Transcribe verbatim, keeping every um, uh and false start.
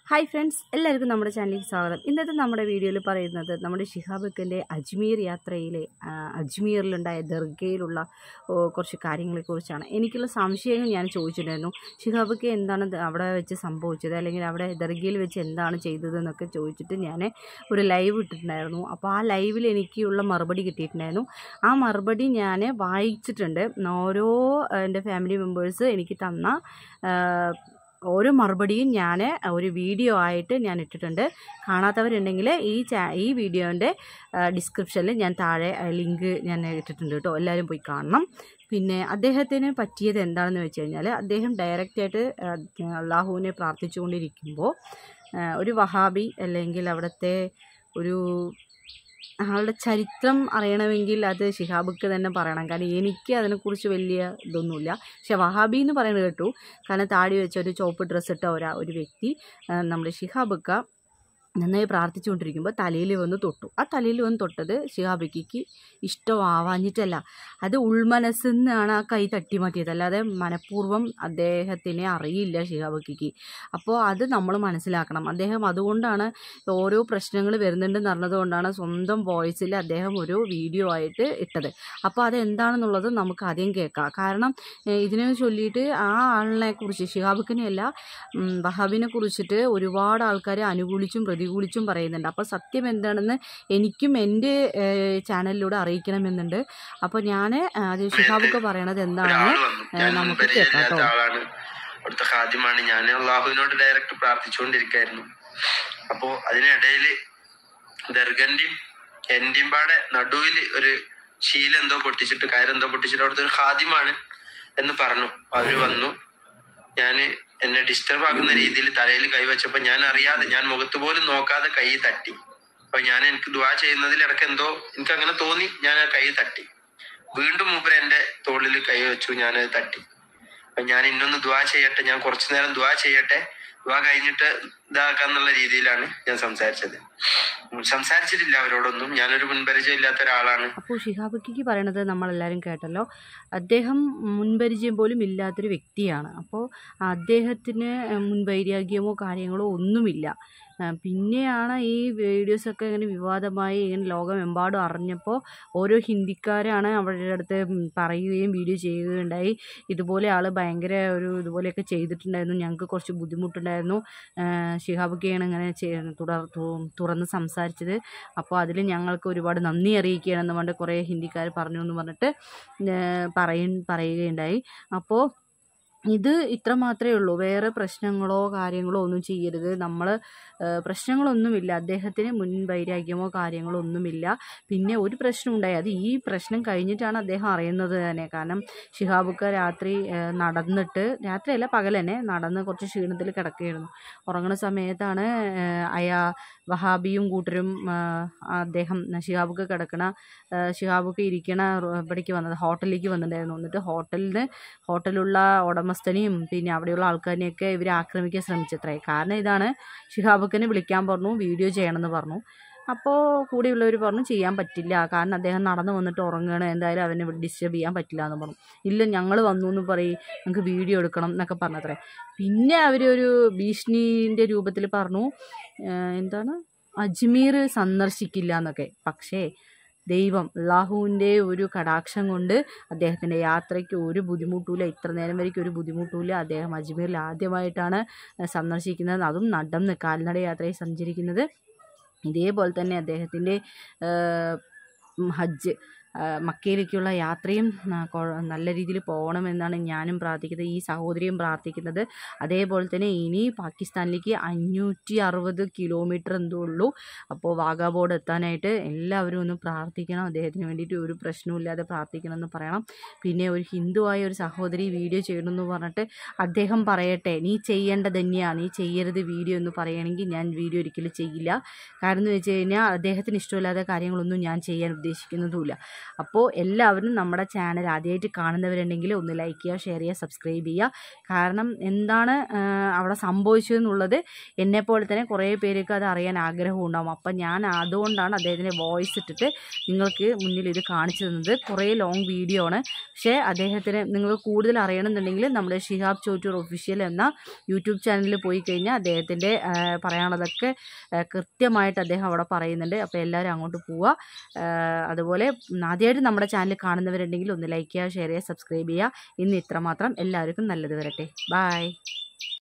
Hi friends, എല്ലാവർക്കും നമ്മുടെ ചാനലിലേക്ക് സ്വാഗതം. ഇന്നത്തെ നമ്മുടെ വീഡിയോയിൽ പറയുന്നത് നമ്മുടെ ഷിഹാബിക്കിൻ്റെ അജ്മീർ യാത്രയിലെ അജ്മീറിലുണ്ടായ ദർഗയിലുള്ള കുറച്ച് കാര്യങ്ങളെക്കുറിച്ചാണ്. എനിക്കുള്ള സംശയങ്ങൾ ഞാൻ ചോദിച്ചിട്ടുണ്ടായിരുന്നു. ഷിഹാബിക്ക് എന്താണ് അവിടെ വെച്ച് സംഭവിച്ചത്, അല്ലെങ്കിൽ അവിടെ ദർഗയിൽ വെച്ച് എന്താണ് ചെയ്തതെന്നൊക്കെ ചോദിച്ചിട്ട് ഞാൻ ഒരു ലൈവ് ഇട്ടിട്ടുണ്ടായിരുന്നു. അപ്പോൾ ആ ലൈവിൽ എനിക്കുള്ള മറുപടി കിട്ടിയിട്ടുണ്ടായിരുന്നു. ആ മറുപടി ഞാൻ വായിച്ചിട്ടുണ്ട്. ഓരോ എൻ്റെ ഫാമിലി മെമ്പേഴ്സ് എനിക്ക് തന്ന ഓരോ മറുപടിയും ഞാൻ ഒരു വീഡിയോ ആയിട്ട് ഞാൻ ഇട്ടിട്ടുണ്ട്. കാണാത്തവരുണ്ടെങ്കിൽ ഈ ചാ ഈ വീഡിയോൻ്റെ ഡിസ്ക്രിപ്ഷനിൽ ഞാൻ താഴെ ലിങ്ക് ഞാൻ ഇട്ടിട്ടുണ്ട് കേട്ടോ. എല്ലാവരും പോയി കാണണം. പിന്നെ അദ്ദേഹത്തിന് പറ്റിയത് എന്താണെന്ന് വെച്ച് കഴിഞ്ഞാൽ, അദ്ദേഹം ഡയറക്റ്റായിട്ട് അള്ളാഹുവിനെ പ്രാർത്ഥിച്ചുകൊണ്ടിരിക്കുമ്പോൾ ഒരു വഹാബി അല്ലെങ്കിൽ അവിടുത്തെ ഒരു ആളുടെ ചരിത്രം അറിയണമെങ്കിൽ അത് ഷിഹാബിക്ക് തന്നെ പറയണം. കാരണം എനിക്ക് അതിനെക്കുറിച്ച് വലിയ ഇതൊന്നുമില്ല. പക്ഷെ വഹാബി എന്ന് പറയുന്നത് കേട്ടു. കാരണം താടി വെച്ച ഒരു ചുവപ്പ് ഡ്രസ്സ് ഇട്ട ഒരാ ഒരു വ്യക്തി നമ്മുടെ ഷിഹാബിക്ക നന്നായി പ്രാർത്ഥിച്ചുകൊണ്ടിരിക്കുമ്പോൾ തലയിൽ വന്ന് തൊട്ടു. ആ തലയിൽ വന്ന് തൊട്ടത് ഷിഹാബിക്ക് ഇഷ്ടമാവാഞ്ഞിട്ടല്ല, അത് ഉൾമനസ്സിൽ നിന്നാണ് ആ കൈ തട്ടി മാറ്റിയത്, അല്ലാതെ മനഃപൂർവ്വം അദ്ദേഹത്തിനെ അറിയില്ല ഷിഹാബിക്ക്. അപ്പോൾ അത് നമ്മൾ മനസ്സിലാക്കണം. അദ്ദേഹം അതുകൊണ്ടാണ് ഓരോ പ്രശ്നങ്ങൾ വരുന്നുണ്ടെന്ന് അറിഞ്ഞതുകൊണ്ടാണ് സ്വന്തം വോയിസിൽ അദ്ദേഹം ഒരു വീഡിയോ ആയിട്ട് ഇട്ടത്. അപ്പോൾ അതെന്താണെന്നുള്ളത് നമുക്ക് ആദ്യം കേൾക്കാം. കാരണം ഇതിനെ ചൊല്ലിയിട്ട് ആ ആളിനെ കുറിച്ച്, ഷിഹാബിക്കിനെയല്ല വഹാബിനെ കുറിച്ചിട്ട് ഒരുപാട് ആൾക്കാർ അനുകൂലിച്ചും പ്രതികൂലിച്ചും പറയുന്നുണ്ട്. അപ്പോൾ സത്യം എന്താണെന്ന് എനിക്കും എൻ്റെ ചാനലിലൂടെ അറിയിക്കണമെന്നുണ്ട്. അപ്പോൾ ഞാൻ അത് ഷിഹാബൊക്കെ പറയണത് എന്താണെന്ന് നമുക്ക് കേൾക്കാം. അവിടുത്തെ ഖാദിമാണ്. ഞാൻ അള്ളാഹുവിനോട് ഡയറക്റ്റ് പ്രാർത്ഥിച്ചുകൊണ്ടിരിക്കുകയായിരുന്നു. അപ്പോൾ അതിനിടയിൽ ദർഗന്റെയും എന്റെയും പാടെ നടുവിൽ ഒരു ശീല എന്തോ പൊട്ടിച്ചിട്ട് കയറെന്തോ പൊട്ടിച്ചിട്ട് അവിടുത്തെ ഒരു ഖാദിമാണ് എന്ന് പറഞ്ഞു. അവര് വന്നു. ഞാൻ എന്നെ ഡിസ്റ്റർബ് ആക്കുന്ന രീതിയിൽ തലയിൽ കൈവച്ചപ്പോൾ ഞാൻ അറിയാതെ, ഞാൻ മുഖത്ത് പോലും നോക്കാതെ കൈ തട്ടി. അപ്പൊ ഞാൻ എനിക്ക് ദുആ ചെയ്യുന്നതിൽ ഇടയ്ക്ക് എന്തോ എനിക്ക് അങ്ങനെ തോന്നി, ഞാൻ ആ കൈ തട്ടി. വീണ്ടും മൂപ്പര് എന്റെ തോളിൽ കൈ വെച്ചു, ഞാനത് തട്ടി. അപ്പൊ ഞാൻ ഇന്നൊന്ന് ദുആ ചെയ്യട്ടെ, ഞാൻ കുറച്ചു നേരം ദുആ ചെയ്യട്ടെ, ദുആ കഴിഞ്ഞിട്ട് ഇതാക്കാന്നുള്ള രീതിയിലാണ് ഞാൻ സംസാരിച്ചത്. സംസാരിച്ചിട്ടില്ല അവരോടൊന്നും. ഞാനൊരു മുൻപരിചയം ഇല്ലാത്ത ഒരാളാണ്. അപ്പോൾ ഷിഹാബിക്ക് പറയണത് നമ്മളെല്ലാവരും കേട്ടല്ലോ. അദ്ദേഹം മുൻപരിചയം പോലും ഇല്ലാത്തൊരു വ്യക്തിയാണ്. അപ്പോൾ അദ്ദേഹത്തിന് മുൻവൈരാഗ്യമോ കാര്യങ്ങളോ ഒന്നുമില്ല. പിന്നെയാണ് ഈ വീഡിയോസൊക്കെ ഇങ്ങനെ വിവാദമായി ഇങ്ങനെ ലോകമെമ്പാടും അറിഞ്ഞപ്പോൾ ഓരോ ഹിന്ദിക്കാരാണ് അവരുടെ അടുത്ത് പറയുകയും വീഡിയോ ചെയ്യുകയും ഉണ്ടായി. ഇതുപോലെ ആൾ ഭയങ്കര ഒരു ഇതുപോലെയൊക്കെ ചെയ്തിട്ടുണ്ടായിരുന്നു, ഞങ്ങൾക്ക് കുറച്ച് ബുദ്ധിമുട്ടുണ്ടായിരുന്നു, ഷിഹാബിക്കാണ് ഇങ്ങനെ തുടർ തുറന്ന് സംസാരിച്ചത്, അപ്പോൾ അതിൽ ഞങ്ങൾക്ക് ഒരുപാട് നന്ദി അറിയിക്കുകയാണെന്ന് പറഞ്ഞിട്ട് കുറേ ഹിന്ദിക്കാർ പറഞ്ഞു എന്ന് പറഞ്ഞിട്ട് പറയ പറയുകയുണ്ടായി. അപ്പോൾ ഇത് ഇത്ര മാത്രമേ ഉള്ളൂ. വേറെ പ്രശ്നങ്ങളോ കാര്യങ്ങളോ ഒന്നും ചെയ്യരുത്. നമ്മൾ പ്രശ്നങ്ങളൊന്നുമില്ല, അദ്ദേഹത്തിന് മുൻ വൈരാഗ്യമോ കാര്യങ്ങളോ ഒന്നുമില്ല. പിന്നെ ഒരു പ്രശ്നം ഉണ്ടായി, അത് ഈ പ്രശ്നം കഴിഞ്ഞിട്ടാണ് അദ്ദേഹം അറിയുന്നത് തന്നെ. കാരണം ഷിഹാബുക്ക രാത്രി നടന്നിട്ട്, രാത്രിയല്ല പകൽ തന്നെ നടന്ന് കുറച്ച് ക്ഷീണത്തിൽ കിടക്കുകയായിരുന്നു. ഉറങ്ങുന്ന സമയത്താണ് അയാ വഹാബിയും കൂട്ടരും അദ്ദേഹം ഷിഹാബുക്ക കിടക്കണ ഷിഹാബുക്ക ഇരിക്കണ ഇവിടേക്ക് വന്നത്, ഹോട്ടലിലേക്ക് വന്നിട്ടുണ്ടായിരുന്നു. എന്നിട്ട് ഹോട്ടലിൽ നിന്ന് ഹോട്ടലുള്ള ഉടമസ്ഥനെയും പിന്നെ അവിടെയുള്ള ആൾക്കാരിനെയൊക്കെ ഇവർ ആക്രമിക്കാൻ ശ്രമിച്ചത്രേ. കാരണം ഇതാണ്, ഷിഹാബുക്കിനെ വിളിക്കാൻ പറഞ്ഞു, വീഡിയോ ചെയ്യണമെന്ന് പറഞ്ഞു. അപ്പോൾ കൂടെയുള്ളവർ പറഞ്ഞു ചെയ്യാൻ പറ്റില്ല, കാരണം അദ്ദേഹം നടന്നു വന്നിട്ട് ഉറങ്ങുകയാണ്, എന്തായാലും അവനെ ഡിസ്റ്റർബ് ചെയ്യാൻ പറ്റില്ല എന്ന് പറഞ്ഞു. ഇല്ല ഞങ്ങൾ വന്നു എന്ന് പറയും, ഞങ്ങൾക്ക് വീഡിയോ എടുക്കണം എന്നൊക്കെ പറഞ്ഞത്രേ. പിന്നെ അവരൊരു ഭീഷണീൻ്റെ രൂപത്തിൽ പറഞ്ഞു, എന്താണ് അജ്മീർ സന്ദർശിക്കില്ല എന്നൊക്കെ. പക്ഷേ ദൈവം അള്ളാഹുവിൻ്റെ ഒരു കടാക്ഷം കൊണ്ട് അദ്ദേഹത്തിൻ്റെ യാത്രയ്ക്ക് ഒരു ബുദ്ധിമുട്ടില്ല, ഇത്ര നേരം വരയ്ക്ക് ഒരു ബുദ്ധിമുട്ടില്ല. അദ്ദേഹം അജ്മീറിൽ ആദ്യമായിട്ടാണ് സന്ദർശിക്കുന്നത്, അതും നടന്ന് കാൽനട യാത്രയിൽ സഞ്ചരിക്കുന്നത്. ഇതേപോലെ തന്നെ അദ്ദേഹത്തിൻ്റെ ഹജ്ജ് മക്കയിലേക്കുള്ള യാത്രയും നല്ല രീതിയിൽ പോകണമെന്നാണ് ഞാനും പ്രാർത്ഥിക്കുന്നത്, ഈ സഹോദരിയും പ്രാർത്ഥിക്കുന്നത്. അതേപോലെ തന്നെ ഇനി പാകിസ്ഥാനിലേക്ക് അഞ്ഞൂറ്റി അറുപത് കിലോമീറ്റർ എന്തോ ഉള്ളൂ. അപ്പോൾ വാഗാ ബോർഡ് എത്താനായിട്ട് എല്ലാവരും ഒന്ന് പ്രാർത്ഥിക്കണം, അദ്ദേഹത്തിന് വേണ്ടിയിട്ട് ഒരു പ്രശ്നമില്ലാതെ പ്രാർത്ഥിക്കണം എന്ന് പറയണം. പിന്നെ ഒരു ഹിന്ദുവായ ഒരു സഹോദരി വീഡിയോ ചെയ്യണമെന്ന് പറഞ്ഞിട്ട് അദ്ദേഹം പറയട്ടെ, നീ ചെയ്യേണ്ടത് തന്നെയാണ്, നീ ചെയ്യരുത് വീഡിയോ എന്ന് പറയുകയാണെങ്കിൽ ഞാൻ വീഡിയോ ഒരിക്കലും ചെയ്യില്ല. കാരണം എന്ന് വെച്ച് കഴിഞ്ഞാൽ അദ്ദേഹത്തിന് ഇഷ്ടമില്ലാത്ത കാര്യങ്ങളൊന്നും ഞാൻ ചെയ്യാൻ ഉദ്ദേശിക്കുന്നതുമില്ല. അപ്പോൾ എല്ലാവരും നമ്മുടെ ചാനൽ ആദ്യമായിട്ട് കാണുന്നവരുണ്ടെങ്കിൽ ഒന്ന് ലൈക്ക് ചെയ്യുക, ഷെയർ ചെയ്യുക, സബ്സ്ക്രൈബ് ചെയ്യുക. കാരണം എന്താണ് അവിടെ സംഭവിച്ചതെന്നുള്ളത് എന്നെപ്പോലെ തന്നെ കുറേ പേർക്ക് അത് അറിയാൻ ആഗ്രഹം ഉണ്ടാകും. അപ്പം ഞാൻ അതുകൊണ്ടാണ് അദ്ദേഹത്തിൻ്റെ വോയിസ് ഇട്ടിട്ട് നിങ്ങൾക്ക് മുന്നിൽ ഇത് കാണിച്ചു തന്നത്. കുറേ ലോങ് വീഡിയോ ആണ്. പക്ഷേ അദ്ദേഹത്തിന് നിങ്ങൾ കൂടുതൽ അറിയണമെന്നുണ്ടെങ്കിൽ നമ്മുടെ ഷിഹാബ് ചോറ്റൂർ ഒഫീഷ്യൽ എന്ന യൂട്യൂബ് ചാനലിൽ പോയി കഴിഞ്ഞാൽ അദ്ദേഹത്തിൻ്റെ പറയാനുള്ളതൊക്കെ കൃത്യമായിട്ട് അദ്ദേഹം അവിടെ പറയുന്നുണ്ട്. അപ്പോൾ എല്ലാവരും അങ്ങോട്ട് പോവുക. അതുപോലെ ആദ്യമായിട്ട് നമ്മുടെ ചാനൽ കാണുന്നവരുണ്ടെങ്കിൽ ഒന്ന് ലൈക്ക് ചെയ്യുക, ഷെയർ ചെയ്യുക, സബ്സ്ക്രൈബ് ചെയ്യുക. ഇന്ന് ഇത്രമാത്രം. എല്ലാവർക്കും നല്ലത് വരട്ടെ. ബായ്.